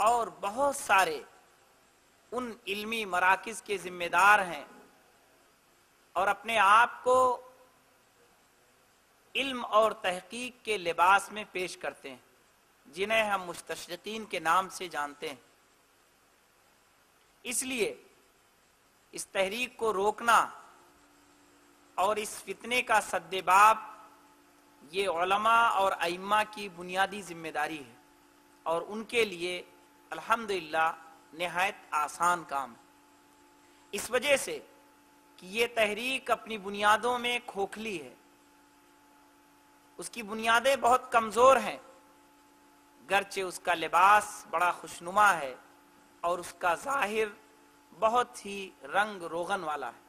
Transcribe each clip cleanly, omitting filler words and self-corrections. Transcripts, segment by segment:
اور بہت سارے ان علمی مراکز کے ذمہ دار ہیں اور اپنے آپ کو علم اور تحقیق کے لباس میں پیش کرتے ہیں، جنہیں ہم مستشرقین کے نام سے جانتے ہیں۔ اس لیے اس تحریک کو روکنا اور اس فتنے کا سدباب یہ علماء اور ائمہ کی بنیادی ذمہ داری ہے، اور ان کے لیے الحمدللہ نہایت آسان کام ہے، اس وجہ سے کہ یہ تحریک اپنی بنیادوں میں کھوکھلی ہے، اس کی بنیادیں بہت کمزور ہیں، گرچہ اس کا لباس بڑا خوشنما ہے اور اس کا ظاہر بہت ہی رنگ روغن والا ہے۔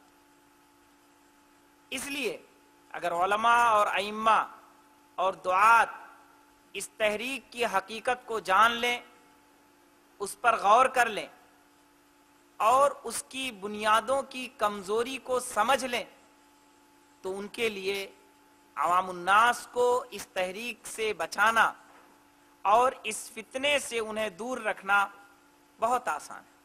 اس لیے اگر علماء اور ائمہ اور دعات اس تحریک کی حقیقت کو جان لیں، اس پر غور کر لیں اور اس کی بنیادوں کی کمزوری کو سمجھ لیں، تو ان کے لیے عوام الناس کو اس تحریک سے بچانا اور اس فتنے سے انہیں دور رکھنا بہت آسان ہے۔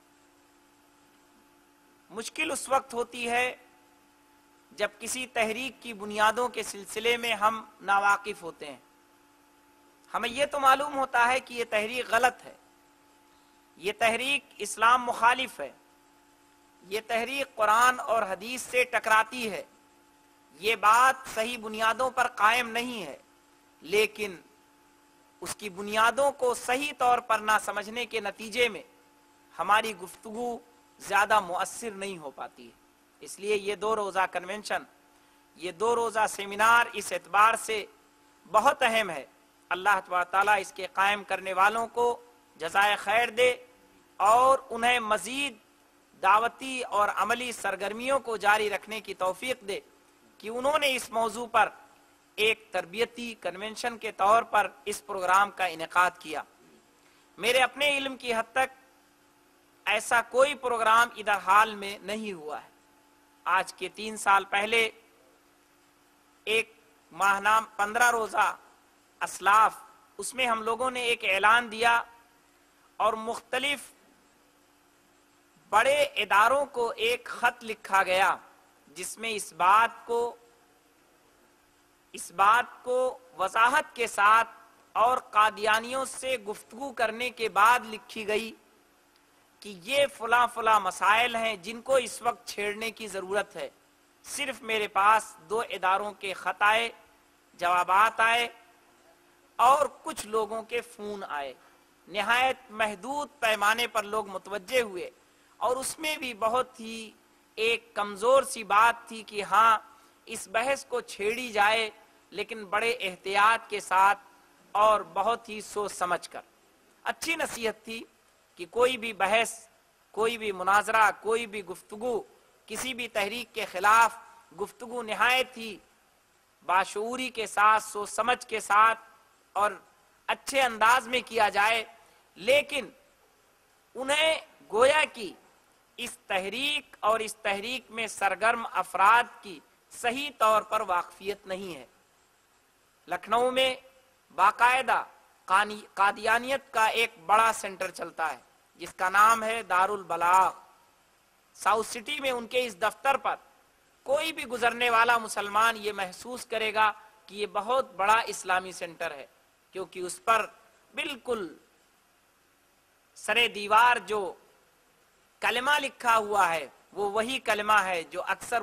مشکل اس وقت ہوتی ہے جب کسی تحریک کی بنیادوں کے سلسلے میں ہم ناواقف ہوتے ہیں۔ ہمیں یہ تو معلوم ہوتا ہے کہ یہ تحریک غلط ہے، یہ تحریک اسلام مخالف ہے، یہ تحریک قرآن اور حدیث سے ٹکراتی ہے، یہ بات صحیح بنیادوں پر قائم نہیں ہے، لیکن اس کی بنیادوں کو صحیح طور پر نہ سمجھنے کے نتیجے میں ہماری گفتگو زیادہ مؤثر نہیں ہو پاتی ہے۔ اس لیے یہ 2 روزہ کنونشن، یہ 2 روزہ سیمینار اس اعتبار سے بہت اہم ہے۔ اللہ تبارک تعالیٰ اس کے قائم کرنے والوں کو جزائے خیر دے اور انہیں مزید دعوتی اور عملی سرگرمیوں کو جاری رکھنے کی توفیق دے کہ انہوں نے اس موضوع پر ایک تربیتی کنونشن کے طور پر اس پروگرام کا انعقاد کیا۔ میرے اپنے علم کی حد تک ایسا کوئی پروگرام ادھر حال میں نہیں ہوا ہے۔ آج کے 3 سال پہلے ایک ماہنامہ 15 روزہ اسلاف، اس میں ہم لوگوں نے ایک اعلان دیا اور مختلف بڑے اداروں کو ایک خط لکھا گیا جس میں اس بات کو وضاحت کے ساتھ اور قادیانیوں سے گفتگو کرنے کے بعد لکھی گئی کہ یہ فلاں فلاں مسائل ہیں جن کو اس وقت چھیڑنے کی ضرورت ہے۔ صرف میرے پاس 2 اداروں کے خط آئے، جوابات آئے اور کچھ لوگوں کے فون آئے، نہایت محدود پیمانے پر لوگ متوجہ ہوئے، اور اس میں بھی بہت ہی ایک کمزور سی بات تھی کہ ہاں اس بحث کو چھیڑی جائے، لیکن بڑے احتیاط کے ساتھ اور بہت ہی سوچ سمجھ کر۔ اچھی نصیحت تھی کہ کوئی بھی بحث، کوئی بھی مناظرہ، کوئی بھی گفتگو، کسی بھی تحریک کے خلاف گفتگو نہایت ہی باشعوری کے ساتھ، سوچ سمجھ کے ساتھ اور اچھے انداز میں کیا جائے، لیکن انہیں گویا کہ اس تحریک اور اس تحریک میں سرگرم افراد کی صحیح طور پر واقفیت نہیں ہے۔ لکھنؤ میں باقاعدہ قادیانیت کا ایک بڑا سینٹر چلتا ہے جس کا نام ہے دارالبلاغ۔ ساؤتھ سٹی میں ان کے اس دفتر پر کوئی بھی گزرنے والا مسلمان یہ محسوس کرے گا کہ یہ بہت بڑا اسلامی سینٹر ہے، کیونکہ اس پر بالکل سرے دیوار جو کلمہ لکھا ہوا ہے وہ وہی کلمہ ہے جو اکثر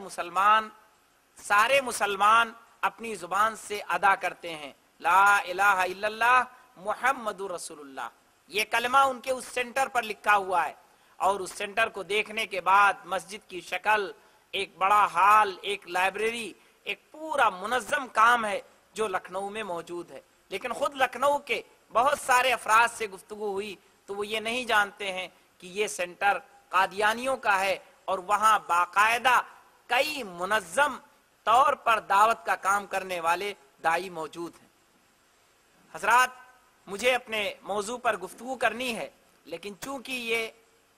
سارے مسلمان اپنی زبان سے ادا کرتے ہیں، لا الہ الا اللہ محمد رسول اللہ۔ یہ کلمہ ان کے اس سینٹر پر لکھا ہوا ہے، اور اس سینٹر کو دیکھنے کے بعد مسجد کی شکل، ایک بڑا ہال، ایک لائبریری، ایک پورا منظم کام ہے جو لکھنؤ میں موجود ہے۔ لیکن خود لکھنؤ کے بہت سارے افراد سے گفتگو ہوئی تو وہ یہ نہیں جانتے ہیں کہ یہ سینٹر قادیانیوں کا ہے، اور وہاں باقاعدہ کئی منظم طور پر دعوت کا کام کرنے والے داعی موجود ہیں۔ حضرات، مجھے اپنے موضوع پر گفتگو کرنی ہے، لیکن چونکہ یہ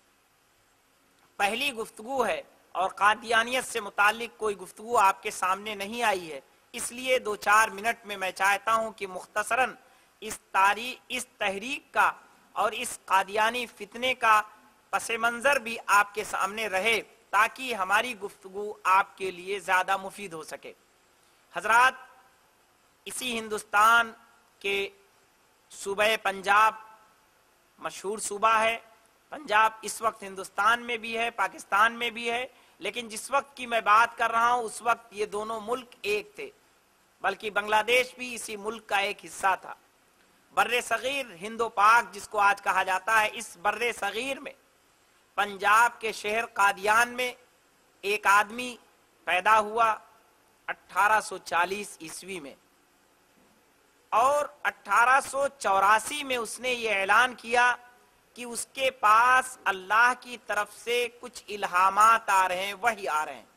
پہلی گفتگو ہے اور قادیانیت سے متعلق کوئی گفتگو آپ کے سامنے نہیں آئی ہے، اس لیے 2-4 منٹ میں میں چاہتا ہوں کہ مختصراً اس تحریک کا اور اس قادیانی فتنے کا پس منظر بھی آپ کے سامنے رہے تاکہ ہماری گفتگو آپ کے لیے زیادہ مفید ہو سکے۔ حضرات، اسی ہندوستان کے صوبہ پنجاب مشہور صوبہ ہے۔ پنجاب اس وقت ہندوستان میں بھی ہے، پاکستان میں بھی ہے، لیکن جس وقت کی میں بات کر رہا ہوں اس وقت یہ دونوں ملک ایک تھے، بلکہ بنگلہ دیش بھی اسی ملک کا ایک حصہ تھا۔ بر صغیر ہند و پاک جس کو آج کہا جاتا ہے، اس بر صغیر میں پنجاب کے شہر قادیان میں ایک آدمی پیدا ہوا 1840 عیسوی میں، اور 1884 میں اس نے یہ اعلان کیا کہ اس کے پاس اللہ کی طرف سے کچھ الہامات آ رہے ہیں، وحی آ رہے ہیں۔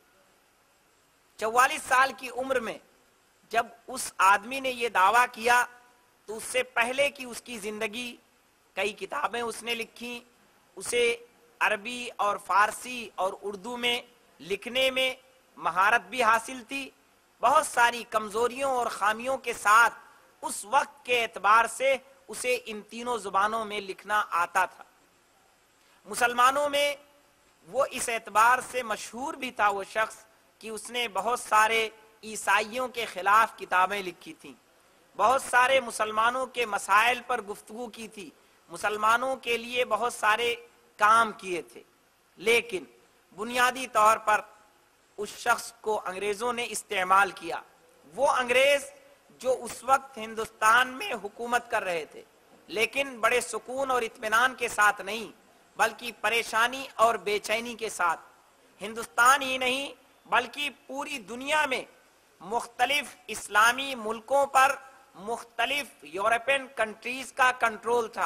44 سال کی عمر میں جب اس آدمی نے یہ دعویٰ کیا تو اس سے پہلے کی اس کی زندگی، کئی کتابیں اس نے لکھی، اسے عربی اور فارسی اور اردو میں لکھنے میں مہارت بھی حاصل تھی، بہت ساری کمزوریوں اور خامیوں کے ساتھ اس وقت کے اعتبار سے اسے ان تینوں زبانوں میں لکھنا آتا تھا۔ مسلمانوں میں وہ اس اعتبار سے مشہور بھی تھا وہ شخص کہ اس نے بہت سارے عیسائیوں کے خلاف کتابیں لکھی تھیں، بہت سارے مسلمانوں کے مسائل پر گفتگو کی تھی، مسلمانوں کے لیے بہت سارے کام کیے تھے، لیکن بنیادی طور پر اس شخص کو انگریزوں نے استعمال کیا۔ وہ انگریز جو اس وقت ہندوستان میں حکومت کر رہے تھے، لیکن بڑے سکون اور اطمینان کے ساتھ نہیں بلکہ پریشانی اور بے چینی کے ساتھ، ہندوستان ہی نہیں بلکہ پوری دنیا میں مختلف اسلامی ملکوں پر مختلف یورپین کنٹریز کا کنٹرول تھا۔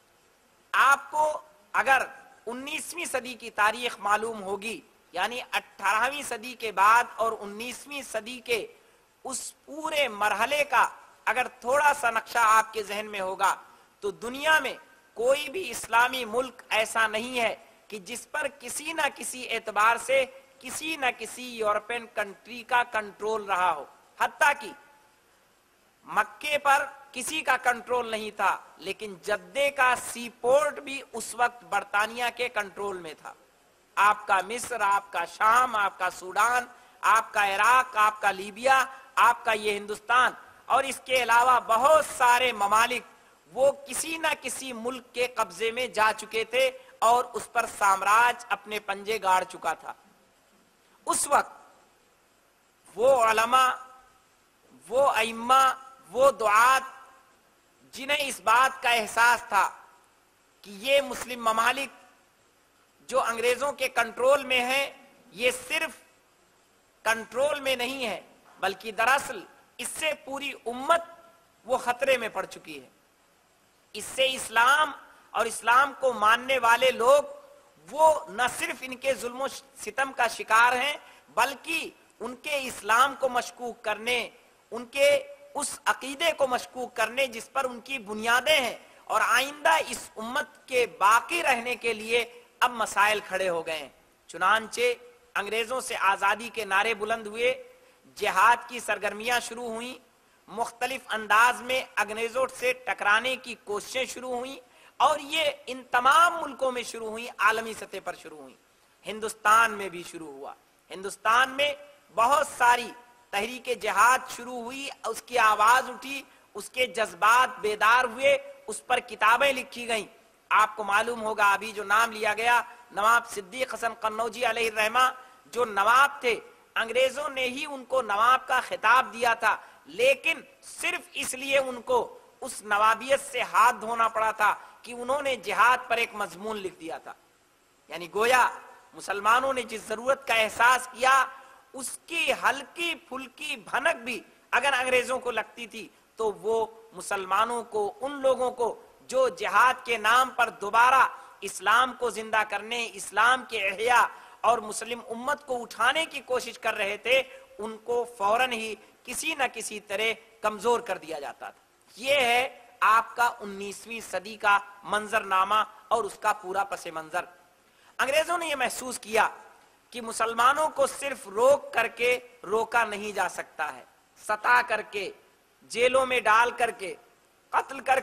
آپ کو اگر 19ویں صدی کی تاریخ معلوم ہوگی، یعنی 18ویں صدی کے بعد اور 19ویں صدی کے اس پورے مرحلے کا اگر تھوڑا سا نقشہ آپ کے ذہن میں ہوگا تو دنیا میں کوئی بھی اسلامی ملک ایسا نہیں ہے کہ جس پر کسی نہ کسی اعتبار سے کسی نہ کسی یورپین کنٹری کا کنٹرول رہا ہو۔ حتیٰ کہ مکے پر کسی کا کنٹرول نہیں تھا، لیکن جدے کا سی پورٹ بھی اس وقت برطانیہ کے کنٹرول میں تھا۔ آپ کا مصر، آپ کا شام، آپ کا سوڈان، آپ کا عراق، آپ کا لیبیا، آپ کا یہ ہندوستان اور اس کے علاوہ بہت سارے ممالک وہ کسی نہ کسی ملک کے قبضے میں جا چکے تھے اور اس پر سامراج اپنے پنجے گاڑ چکا تھا۔ اس وقت وہ علماء، وہ ائمہ، وہ دعات جنہیں اس بات کا احساس تھا کہ یہ مسلم ممالک جو انگریزوں کے کنٹرول میں ہیں یہ صرف کنٹرول میں نہیں ہے بلکہ دراصل اس سے پوری امت وہ خطرے میں پڑ چکی ہے۔ اس سے اسلام اور اسلام کو ماننے والے لوگ وہ نہ صرف ان کے ظلم و ستم کا شکار ہیں بلکہ ان کے اسلام کو مشکوک کرنے، ان کے اس عقیدے کو مشکوک کرنے جس پر ان کی بنیادیں ہیں، اور آئندہ اس امت کے باقی رہنے کے لیے اب مسائل کھڑے ہو گئے ہیں۔ چنانچہ انگریزوں سے آزادی کے نعرے بلند ہوئے، جہاد کی سرگرمیاں شروع ہوئیں، مختلف انداز میں انگریزوں سے ٹکرانے کی کوششیں شروع ہوئیں، اور یہ ان تمام ملکوں میں شروع ہوئیں، عالمی سطح پر شروع ہوئیں، ہندوستان میں بھی شروع ہوا۔ ہندوستان میں بہت ساری تحریک جہاد شروع ہوئی، اس کی آواز اٹھی، اس کے جذبات بیدار ہوئے، اس پر کتابیں لکھی گئیں۔ آپ کو معلوم ہوگا ابھی جو نام لیا گیا نواب صدیق حسن قنوجی علیہ الرحمہ، جو نواب تھے، انگریزوں نے ہی ان کو نواب کا خطاب دیا تھا، لیکن صرف اس لیے ان کو اس نوابیت سے ہاتھ دھونا پڑا تھا کہ انہوں نے جہاد پر ایک مضمون لکھ دیا تھا۔ یعنی گویا مسلمانوں نے جس ضرورت کا احساس کیا اس کی ہلکی پھلکی بھنک بھی اگر انگریزوں کو لگتی تھی تو وہ مسلمانوں کو، ان لوگوں کو جو جہاد کے نام پر دوبارہ اسلام کو زندہ کرنے، اسلام کے احیاء اور مسلم امت کو اٹھانے کی کوشش کر رہے تھے، ان کو فوراً ہی کسی نہ کسی طرح کمزور کر دیا جاتا تھا۔ یہ ہے آپ کا 19ویں صدی کا منظرنامہ اور اس کا پورا پس منظر۔ انگریزوں نے یہ محسوس کیا کہ مسلمانوں کو صرف روک کر کے روکا نہیں جا سکتا ہے، ستا کر کے، جیلوں میں ڈال کر کے، قتل کر کے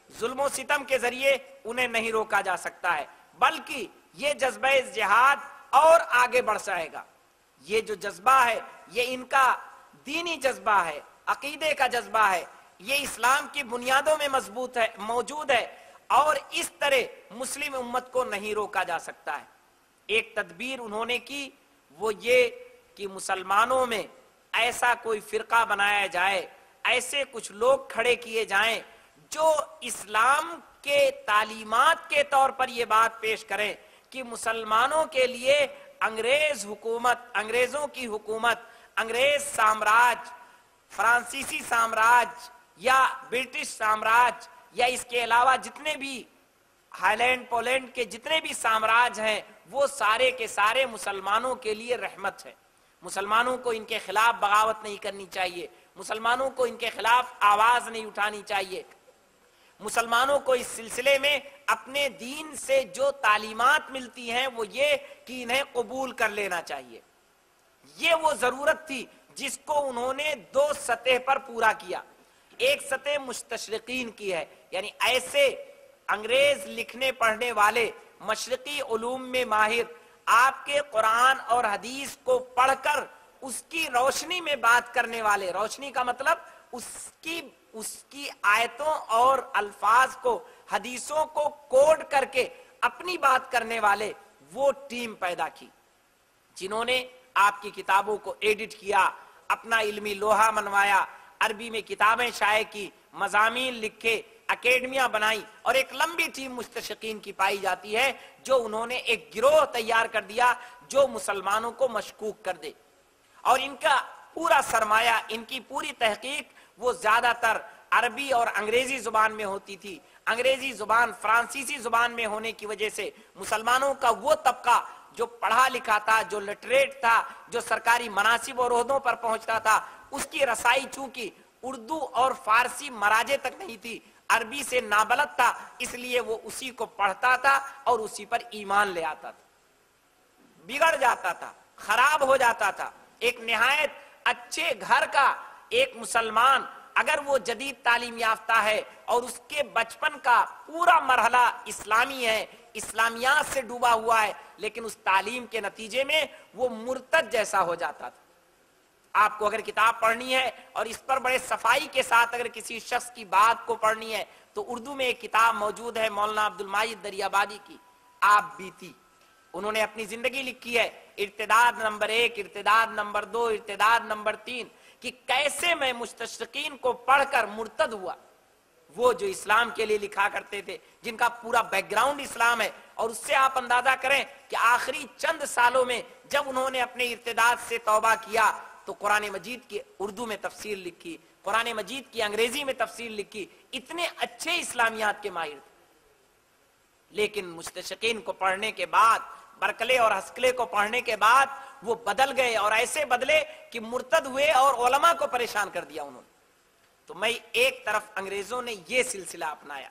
ظلم و ستم کے ذریعے انہیں نہیں روکا جا سکتا ہے، بلکہ یہ جذبہ جہاد اور آگے بڑھ جائے گا۔ یہ جو جذبہ ہے یہ ان کا دینی جذبہ ہے، عقیدے کا جذبہ ہے، یہ اسلام کی بنیادوں میں مضبوط ہے، موجود ہے، اور اس طرح مسلم امت کو نہیں روکا جا سکتا ہے۔ ایک تدبیر انہوں نے کی، وہ یہ کہ مسلمانوں میں ایسا کوئی فرقہ بنایا جائے، ایسے کچھ لوگ کھڑے کیے جائیں جو اسلام کے تعلیمات کے طور پر یہ بات پیش کریں کہ مسلمانوں کے لیے انگریز حکومت، انگریزوں کی حکومت، انگریز سامراج، فرانسیسی سامراج یا برٹش سامراج یا اس کے علاوہ جتنے بھی ہالینڈ پولینڈ کے جتنے بھی سامراج ہیں وہ سارے کے سارے مسلمانوں کے لیے رحمت ہے۔ مسلمانوں کو ان کے خلاف بغاوت نہیں کرنی چاہیے، مسلمانوں کو ان کے خلاف آواز نہیں اٹھانی چاہیے، مسلمانوں کو اس سلسلے میں اپنے دین سے جو تعلیمات ملتی ہیں وہ یہ کہ انہیں قبول کر لینا چاہیے۔ یہ وہ ضرورت تھی جس کو انہوں نے دو سطح پر پورا کیا۔ ایک سطح مستشرقین کی ہے، یعنی ایسے انگریز لکھنے پڑھنے والے، مشرقی علوم میں ماہر، آپ کے قرآن اور حدیث کو پڑھ کر اس کی روشنی میں بات کرنے والے، روشنی کا مطلب اس کی آیتوں اور الفاظ کو، حدیثوں کو کوڈ کر کے اپنی بات کرنے والے، وہ ٹیم پیدا کی جنہوں نے آپ کی کتابوں کو ایڈٹ کیا، اپنا علمی لوہا منوایا، عربی میں کتابیں شائع کی، مضامین لکھے، اکیڈمیاں بنائی، اور ایک لمبی ٹیم مستشرقین کی پائی جاتی ہے جو انہوں نے ایک گروہ تیار کر دیا جو مسلمانوں کو مشکوک کر دے، اور ان کا پورا سرمایہ، ان کی پوری تحقیق وہ زیادہ تر عربی اور انگریزی زبان میں ہوتی تھی۔ انگریزی زبان فرانسیسی زبان میں ہونے کی وجہ سے مسلمانوں کا وہ طبقہ جو پڑھا لکھا تھا، جو لٹریٹ تھا، جو سرکاری مناصب اور عہدوں پر پہنچتا تھا، اس کی رسائی چونکہ اردو اور فارسی مراجع تک نہیں تھی، عربی سے نابلد تھا، اس لیے وہ اسی کو پڑھتا تھا اور اسی پر ایمان لے آتا تھا، بگڑ جاتا تھا، خراب ہو جاتا تھا۔ ایک نہایت اچھے گھر کا ایک مسلمان اگر وہ جدید تعلیم یافتہ ہے اور اس کے بچپن کا پورا مرحلہ اسلامی ہے، اسلامیات سے ڈوبا ہوا ہے، لیکن اس تعلیم کے نتیجے میں وہ مرتد جیسا ہو جاتا تھا۔ آپ کو اگر کتاب پڑھنی ہے اور اس پر بڑے صفائی کے ساتھ اگر کسی شخص کی بات کو پڑھنی ہے تو اردو میں ایک کتاب موجود ہے مولانا عبد الماجد دریابادی کی، آپ بیتی۔ انہوں نے اپنی زندگی لکھی ہے، ارتداد نمبر 1، ارتداد نمبر 2، ارتداد نمبر 3، کہ کیسے میں مستشرقین کو پڑھ کر مرتد ہوا۔ وہ جو اسلام کے لیے لکھا کرتے تھے، جن کا پورا بیک گراؤنڈ اسلام ہے، اور اس سے آپ اندازہ کریں کہ آخری چند سالوں میں جب انہوں نے اپنے ارتداد سے توبہ کیا تو قرآن مجید کی اردو میں تفسیر لکھی، قرآن مجید کی انگریزی میں تفسیر لکھی، اتنے اچھے اسلامیات کے ماہر تھے۔ لیکن مستشرقین کو پڑھنے کے بعد، برکلے اور ہسکلے کو پڑھنے کے بعد وہ بدل گئے، اور ایسے بدلے کہ مرتد ہوئے اور علماء کو پریشان کر دیا انہوں نے۔ تو میں ایک طرف انگریزوں نے یہ سلسلہ اپنایا،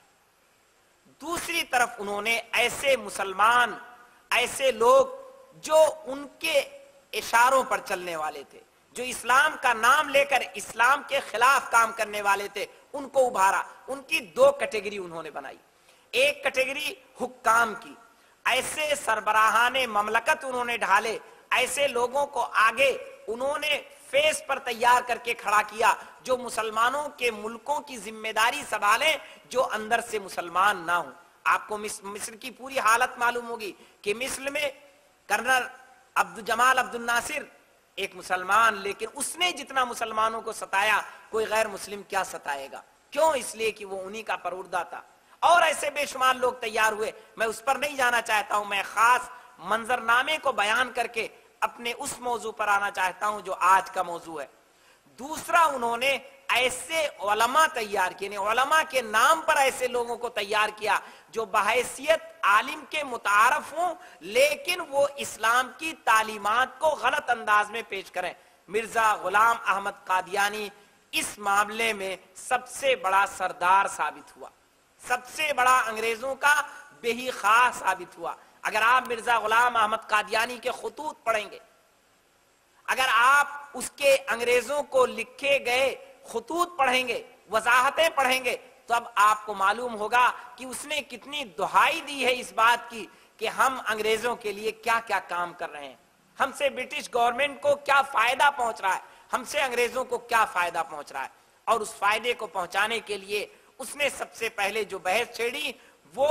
دوسری طرف انہوں نے ایسے مسلمان، ایسے لوگ جو ان کے اشاروں پر چلنے والے تھے، جو اسلام کا نام لے کر اسلام کے خلاف کام کرنے والے تھے، ان کو ابھارا۔ ان کی دو کیٹیگری انہوں نے بنائی، ایک کیٹیگری حکام کی، ایسے سربراہان مملکت انہوں نے ڈھالے، ایسے لوگوں کو آگے انہوں نے فیس پر تیار کر کے کھڑا کیا جو مسلمانوں کے ملکوں کی ذمہ داری سنبھالیں، جو اندر سے مسلمان نہ ہوں۔ آپ کو مصر کی پوری حالت معلوم ہوگی کہ مصر میں کرنل عبد جمال عبد الناصر ایک مسلمان، لیکن اس نے جتنا مسلمانوں کو ستایا کوئی غیر مسلم کیا ستائے گا؟ کیوں؟ اس لیے کہ وہ انہی کا پروردہ تھا۔ اور ایسے بے شمار لوگ تیار ہوئے، میں اس پر نہیں جانا چاہتا ہوں، میں خاص منظرنامے کو بیان کر کے اپنے اس موضوع پر آنا چاہتا ہوں جو آج کا موضوع ہے۔ دوسرا انہوں نے ایسے علماء تیار کیے، یعنی علماء کے نام پر ایسے لوگوں کو تیار کیا جو بحیثیت عالم کے متعارف ہوں لیکن وہ اسلام کی تعلیمات کو غلط انداز میں پیش کریں۔ مرزا غلام احمد قادیانی اس معاملے میں سب سے بڑا سردار ثابت ہوا، سب سے بڑا انگریزوں کا بہی خواہ ثابت ہوا۔ اگر آپ مرزا غلام احمد قادیانی کے خطوط پڑھیں گے، اگر آپ اس کے انگریزوں کو لکھے گئے خطوط پڑھیں گے، وضاحتیں پڑھیں گے، تو اب آپ کو معلوم ہوگا کہ اس نے کتنی دہائی دی ہے اس بات کی کہ ہم انگریزوں کے لیے کیا کیا کام کر رہے ہیں، ہم سے برٹش گورنمنٹ کو کیا فائدہ پہنچ رہا ہے، ہم سے انگریزوں کو کیا فائدہ پہنچ رہا ہے۔ اور اس فائدے کو پہنچانے کے لیے اس نے سب سے پہلے جو بحث چھیڑی وہ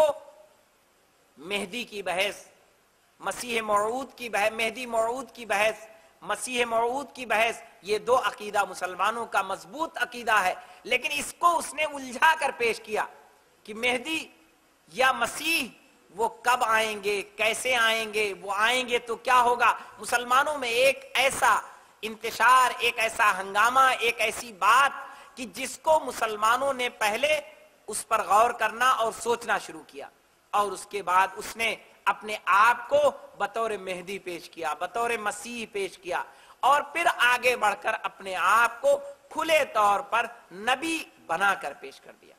مہدی کی بحث، مسیح موعود کی بحث، مہدی موعود کی بحث، مسیح موعود کی بحث۔ یہ دو عقیدہ مسلمانوں کا مضبوط عقیدہ ہے، لیکن اس کو اس نے الجھا کر پیش کیا کہ مہدی یا مسیح وہ کب آئیں گے، کیسے آئیں گے، وہ آئیں گے تو کیا ہوگا۔ مسلمانوں میں ایک ایسا انتشار، ایک ایسا ہنگامہ، ایک ایسی بات کہ جس کو مسلمانوں نے پہلے اس پر غور کرنا اور سوچنا شروع کیا، اور اس کے بعد اس نے اپنے آپ کو بطور مہدی پیش کیا، بطور مسیح پیش کیا، اور پھر آگے بڑھ کر اپنے آپ کو کھلے طور پر نبی بنا کر پیش کر دیا۔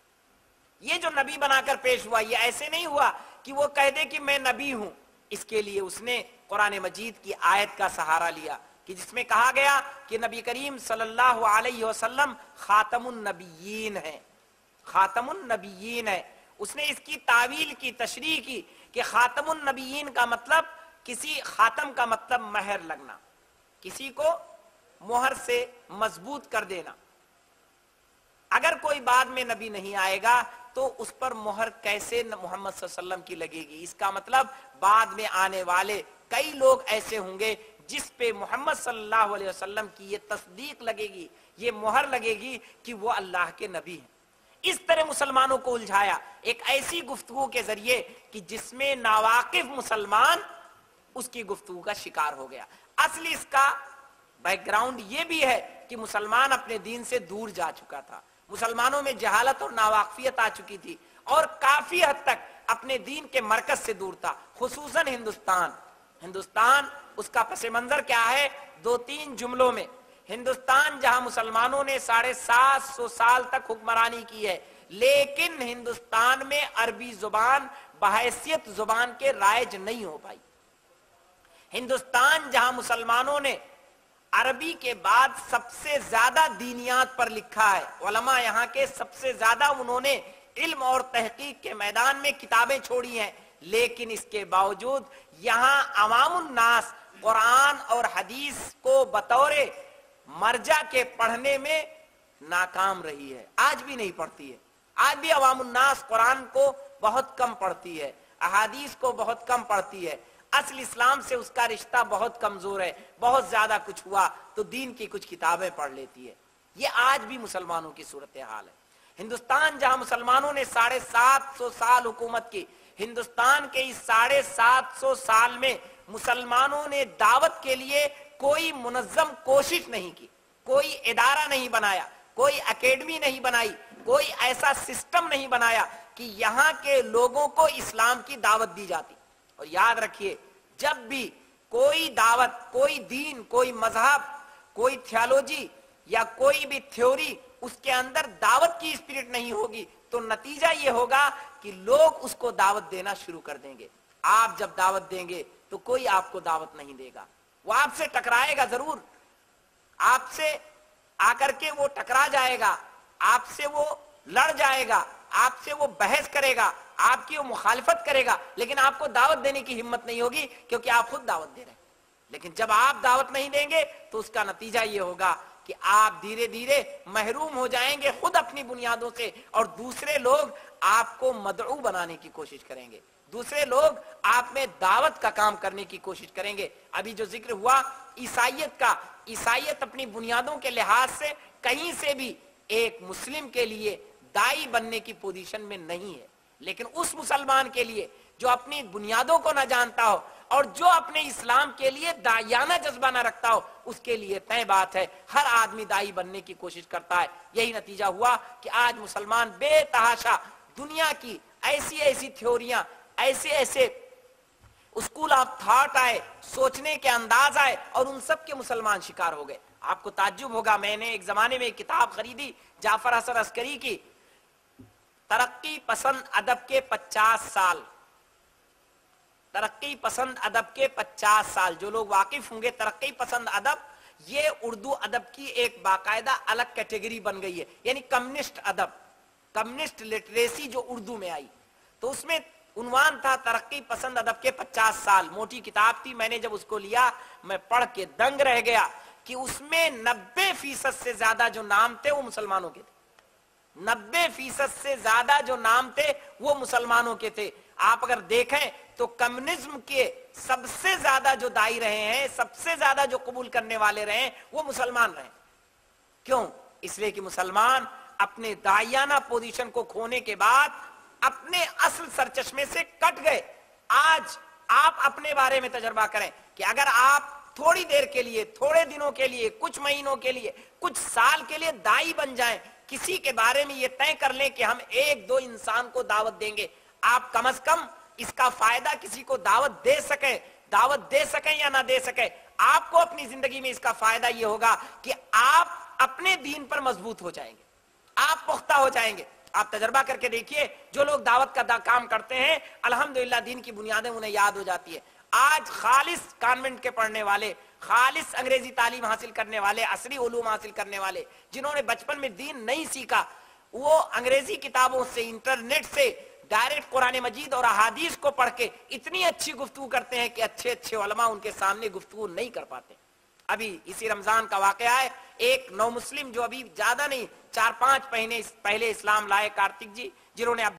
یہ جو نبی بنا کر پیش ہوا، یہ ایسے نہیں ہوا کہ وہ کہہ دے کہ میں نبی ہوں۔ اس کے لیے اس نے قرآن مجید کی آیت کا سہارا لیا کہ جس میں کہا گیا کہ نبی کریم صلی اللہ علیہ وسلم خاتم النبیین ہیں، خاتم النبیین ہے۔ اس نے اس کی تعویل کی، تشریح کی کہ خاتم النبیین کا مطلب، کسی خاتم کا مطلب مہر لگنا، کسی کو مہر سے مضبوط کر دینا۔ اگر کوئی بعد میں نبی نہیں آئے گا تو اس پر مہر کیسے محمد صلی اللہ علیہ وسلم کی لگے گی؟ اس کا مطلب بعد میں آنے والے کئی لوگ ایسے ہوں گے جس پہ محمد صلی اللہ علیہ وسلم کی یہ تصدیق لگے گی، یہ مہر لگے گی کہ وہ اللہ کے نبی ہیں۔ اس طرح مسلمانوں کو الجھایا ایک ایسی گفتگو کے ذریعے کہ جس میں ناواقف مسلمان اس کی گفتگو کا شکار ہو گیا۔ اصلی اس کا بیک گراؤنڈ یہ بھی ہے کہ مسلمان اپنے دین سے دور جا چکا تھا، مسلمانوں میں جہالت اور ناواقفیت آ چکی تھی، اور کافی حد تک اپنے دین کے مرکز سے دور تھا، خصوصاً ہندوستان اس کا پس منظر کیا ہے؟ دو تین جملوں میں، ہندوستان جہاں مسلمانوں نے 750 سال تک حکمرانی کی ہے، لیکن ہندوستان میں عربی زبان بحیثیت زبان کے رائج نہیں ہو پائی۔ ہندوستان جہاں مسلمانوں نے عربی کے بعد سب سے زیادہ دینیات پر لکھا ہے، علماء یہاں کے سب سے زیادہ انہوں نے علم اور تحقیق کے میدان میں کتابیں چھوڑی ہیں، لیکن اس کے باوجود یہاں عوام الناس قرآن اور حدیث کو بطور مرجع کے پڑھنے میں ناکام رہی ہے، آج بھی نہیں پڑھتی ہے۔ آج بھی عوام الناس قرآن کو بہت کم پڑھتی ہے، احادیث کو بہت کم پڑھتی ہے، اصل اسلام سے اس کا رشتہ بہت کمزور ہے، بہت زیادہ کچھ ہوا تو دین کی کچھ کتابیں پڑھ لیتی ہے۔ یہ آج بھی مسلمانوں کی صورتحال ہے۔ ہندوستان جہاں مسلمانوں نے 750 سال حکومت کی، ہندوستان کے اس 750 سال میں مسلمانوں نے دعوت کے لیے کوئی منظم کوشش نہیں کی، کوئی ادارہ نہیں بنایا، کوئی اکیڈمی نہیں بنائی، کوئی ایسا سسٹم نہیں بنایا کہ یہاں کے لوگوں کو اسلام کی دعوت دی جاتی۔ اور یاد رکھیے، جب بھی کوئی دعوت، کوئی دین، کوئی مذہب، کوئی تھیالوجی یا کوئی بھی تھیوری، اس کے اندر دعوت کی اسپرٹ نہیں ہوگی تو نتیجہ یہ ہوگا کہ لوگ اس کو دعوت دینا شروع کر دیں گے۔ آپ جب دعوت دیں گے تو کوئی آپ کو دعوت نہیں دے گا، وہ آپ سے ٹکرائے گا ضرور، آپ سے آ کر کے وہ ٹکرا جائے گا، آپ سے وہ لڑ جائے گا، آپ سے وہ بحث کرے گا، آپ کی وہ مخالفت کرے گا، لیکن آپ کو دعوت دینے کی ہمت نہیں ہوگی کیونکہ آپ خود دعوت دے رہے ہیں۔ لیکن جب آپ دعوت نہیں دیں گے تو اس کا نتیجہ یہ ہوگا کہ آپ دھیرے دھیرے محروم ہو جائیں گے خود اپنی بنیادوں سے، اور دوسرے لوگ آپ کو مدعو بنانے کی کوشش کریں گے، دوسرے لوگ آپ میں دعوت کا کام کرنے کی کوشش کریں گے۔ ابھی جو ذکر ہوا عیسائیت کا، عیسائیت اپنی بنیادوں کے لحاظ سے کہیں سے بھی ایک مسلم کے لیے دائی بننے کی پوزیشن میں نہیں ہے، لیکن اس مسلمان کے لیے جو اپنی بنیادوں کو نہ جانتا ہو اور جو اپنے اسلام کے لیے داعیانہ جذبہ نہ رکھتا ہو، اس کے لیے طے بات ہے ہر آدمی دائی بننے کی کوشش کرتا ہے۔ یہی نتیجہ ہوا کہ آج مسلمان بے تحاشا دنیا کی ایسی تھیوریاں، ایسے اسکول آف تھاٹ آئے، سوچنے کے انداز آئے، اور ان سب کے مسلمان شکار ہو گئے۔ آپ کو تعجب ہوگا، میں نے ایک زمانے میں ایک کتاب خریدی جعفر حسن عسکری کی، ترقی پسند ادب کے 50 سال، ترقی پسند ادب کے 50 سال۔ جو لوگ واقف ہوں گے ترقی پسند ادب، یہ اردو ادب کی ایک باقاعدہ الگ کیٹیگری بن گئی ہے، یعنی کمیونسٹ ادب، کمیونسٹ لٹریسی جو اردو میں آئی، تو اس میں عنوان تھا ترقی پسند ادب کے 50 سال. موٹی کتاب تھی، میں نے جب اس کو لیا میں پڑھ کے دنگ رہ گیا کہ اس میں 90% سے زیادہ جو نام تھے وہ مسلمانوں کے تھے. 90% سے زیادہ جو نام تھے وہ مسلمانوں کے تھے. آپ اگر دیکھیں تو کمیونزم کے سب سے زیادہ جو دائی رہے ہیں، سب سے زیادہ جو قبول کرنے والے رہے ہیں، وہ مسلمان رہے. کیوں؟ اس لیے کہ مسلمان اپنے داعیانہ پوزیشن کو کھونے کے بعد اپنے اصل سرچشمے سے کٹ گئے. آج آپ اپنے بارے میں تجربہ کریں کہ اگر آپ تھوڑی دیر کے لیے، تھوڑے دنوں کے لیے، کچھ مہینوں کے لیے، کچھ سال کے لیے دائی بن جائیں، کسی کے بارے میں یہ طے کر لیں کہ ہم 1-2 انسان کو دعوت دیں گے، آپ کم از کم اس کا فائدہ کسی کو دعوت دے سکیں یا نہ دے سکیں، آپ کو اپنی زندگی میں اس کا فائدہ یہ ہوگا کہ آپ اپنے دین پر مضبوط ہو جائیں گے، آپ پختہ ہو جائیں گے. آپ تجربہ کر کے دیکھیے، جو لوگ دعوت کا کام کرتے ہیں الحمدللہ دین کی بنیادیں انہیں یاد ہو جاتی ہے. آج خالص کانوینٹ کے پڑھنے والے، خالص انگریزی تعلیم حاصل کرنے والے، عصری علوم حاصل کرنے والے، جنہوں نے بچپن میں دین نہیں سیکھا، وہ انگریزی کتابوں سے، انٹرنیٹ سے ڈائریکٹ قرآن مجید اور احادیث کو پڑھ کے اتنی اچھی گفتگو کرتے ہیں کہ اچھے اچھے علماء ان کے سامنے گفتگو نہیں کر پاتے. ابھی اسی رمضان کا واقعہ ہے، ایک نو مسلم جو ابھی زیادہ نہیں 4-5 مہینے پہلے اسلام لائے، کارتک جی، جنہوں نے